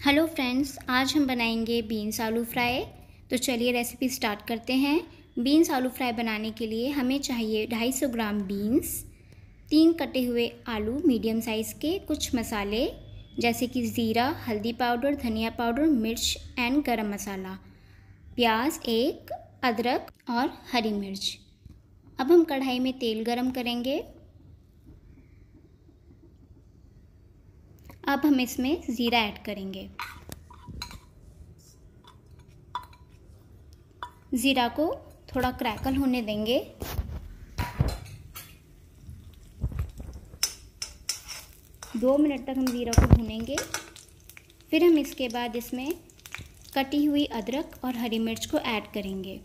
Hello friends, आज हम बनाएंगे बीन्स आलू फ्राई। तो चलिए रेसिपी स्टार्ट करते हैं। बीन्स आलू फ्राई बनाने के लिए हमें चाहिए 250 ग्राम बीन्स, 3 कटे हुए आलू मीडियम साइज़ के, कुछ मसाले जैसे कि ज़ीरा, हल्दी पाउडर, धनिया पाउडर, मिर्च एंड गरम मसाला, प्याज 1, अदरक और हरी मिर्च। अब हम कढ़ाई में तेल गरम करेंगे। अब हम इसमें ज़ीरा ऐड करेंगे। ज़ीरा को थोड़ा क्रैकल होने देंगे। दो मिनट तक हम ज़ीरा को भूनेंगे। फिर हम इसके बाद इसमें कटी हुई अदरक और हरी मिर्च को ऐड करेंगे।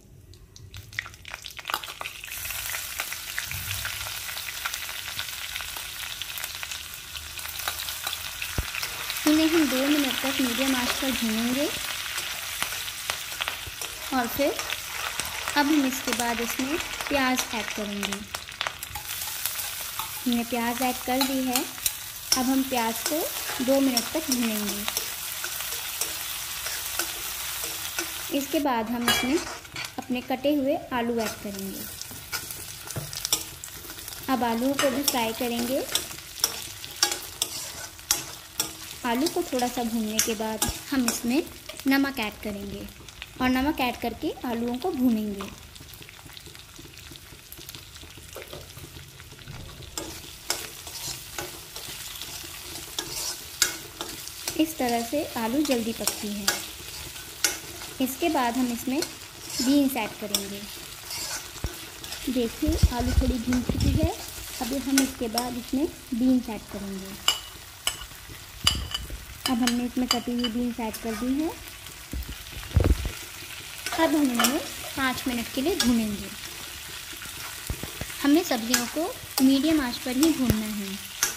इन्हें हम 2 मिनट तक मीडियम आंच पर भूनेंगे। और फिर अब हम इसके बाद इसमें प्याज ऐड करेंगे। हमने प्याज ऐड कर दी है। अब हम प्याज को 2 मिनट तक भूनेंगे। इसके बाद हम इसमें अपने कटे हुए आलू ऐड करेंगे। अब आलूओं को भी फ्राई करेंगे। आलू को थोड़ा सा भूनने के बाद हम इसमें नमक ऐड करेंगे और नमक ऐड करके आलूओं को भूनेंगे। इस तरह से आलू जल्दी पकती है। इसके बाद हम इसमें बीन्स ऐड करेंगे। देखिए आलू थोड़ी भून चुकी है। अभी हम इसके बाद इसमें बीन्स ऐड करेंगे। अब हमने इसमें कटी हुई बीन्स ऐड कर दी है। अब हम इन्हें 5 मिनट के लिए भूनेंगे। हमें सब्जियों को मीडियम आंच पर ही भूनना है।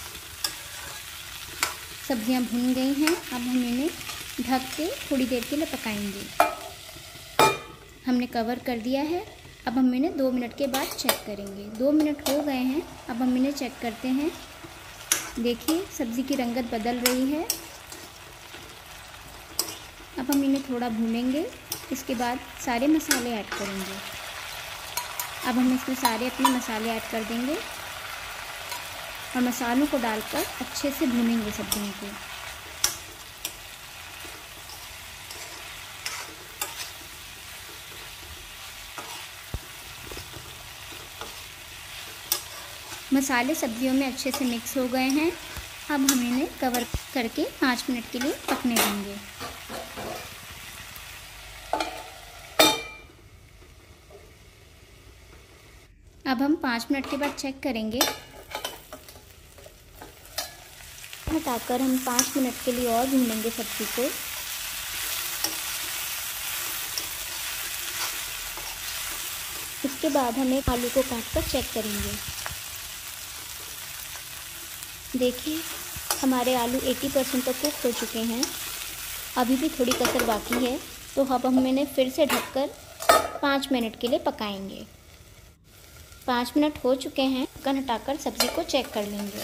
सब्जियां भून गई हैं। अब हम इन्हें ढक के थोड़ी देर के लिए पकाएंगे। हमने कवर कर दिया है। अब हम इन्हें 2 मिनट के बाद चेक करेंगे। 2 मिनट हो गए हैं। अब हम इन्हें चेक करते हैं। देखिए सब्ज़ी की रंगत बदल रही है। अब हम इन्हें थोड़ा भूनेंगे। इसके बाद सारे मसाले ऐड करेंगे। अब हम इसमें सारे अपने मसाले ऐड कर देंगे और मसालों को डालकर अच्छे से भूनेंगे सब्जियों को। मसाले सब्जियों में अच्छे से मिक्स हो गए हैं। अब हम इन्हें कवर करके 5 मिनट के लिए पकने देंगे। अब हम 5 मिनट के बाद चेक करेंगे। हटाकर हम 5 मिनट के लिए और भूनेंगे सब्जी को। इसके बाद हम एक आलू को काटकर चेक करेंगे। देखिए हमारे आलू 80% तक कुक हो चुके हैं। अभी भी थोड़ी कसर बाकी है। तो अब हम इन्हें फिर से ढककर 5 मिनट के लिए पकाएंगे। 5 मिनट हो चुके हैं। ढक्कन हटाकर सब्ज़ी को चेक कर लेंगे।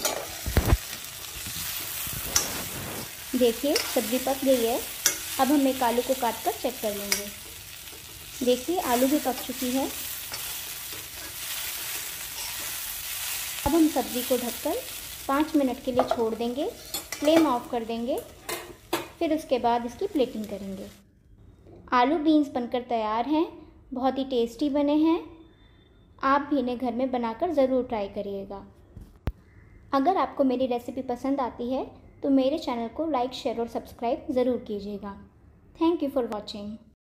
देखिए सब्ज़ी पक गई है। अब हम एक आलू को काटकर चेक कर लेंगे। देखिए आलू भी पक चुकी है। अब हम सब्ज़ी को ढककर 5 मिनट के लिए छोड़ देंगे। फ्लेम ऑफ कर देंगे। फिर उसके बाद इसकी प्लेटिंग करेंगे। आलू बीन्स बनकर तैयार हैं। बहुत ही टेस्टी बने हैं। आप भी इन्हें घर में बनाकर ज़रूर ट्राई करिएगा। अगर आपको मेरी रेसिपी पसंद आती है तो मेरे चैनल को लाइक, शेयर और सब्सक्राइब ज़रूर कीजिएगा। Thank you for watching.